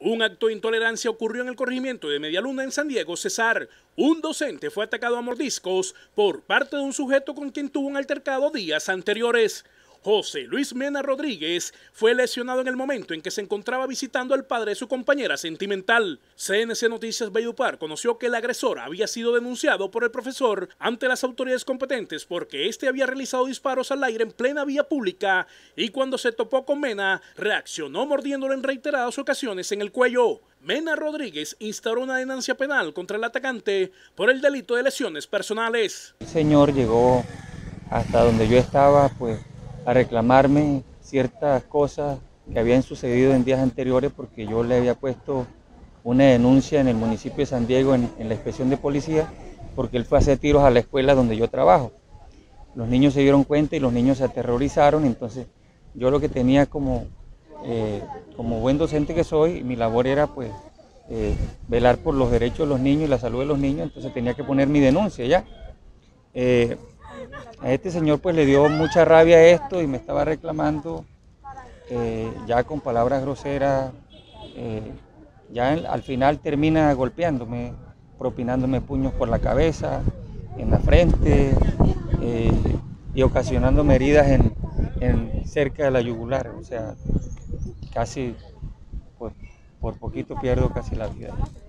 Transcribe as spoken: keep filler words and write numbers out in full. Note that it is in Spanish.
Un acto de intolerancia ocurrió en el corregimiento de Medialuna en San Diego, Cesar. Un docente fue atacado a mordiscos por parte de un sujeto con quien tuvo un altercado días anteriores. José Luis Mena Rodríguez fue lesionado en el momento en que se encontraba visitando al padre de su compañera sentimental. C N C Noticias Valledupar conoció que el agresor había sido denunciado por el profesor ante las autoridades competentes porque este había realizado disparos al aire en plena vía pública y cuando se topó con Mena reaccionó mordiéndolo en reiteradas ocasiones en el cuello. Mena Rodríguez instauró una denuncia penal contra el atacante por el delito de lesiones personales. El señor llegó hasta donde yo estaba, pues, a reclamarme ciertas cosas que habían sucedido en días anteriores porque yo le había puesto una denuncia en el municipio de San Diego en, en la inspección de policía porque él fue a hacer tiros a la escuela donde yo trabajo. Los niños se dieron cuenta y los niños se aterrorizaron, entonces yo lo que tenía como, eh, como buen docente que soy, mi labor era pues eh, velar por los derechos de los niños y la salud de los niños, entonces tenía que poner mi denuncia ya. Eh, A este señor pues le dio mucha rabia esto y me estaba reclamando eh, ya con palabras groseras, eh, ya en, al final termina golpeándome, propinándome puños por la cabeza, en la frente eh, y ocasionándome heridas en, en cerca de la yugular, o sea, casi pues, por poquito pierdo casi la vida.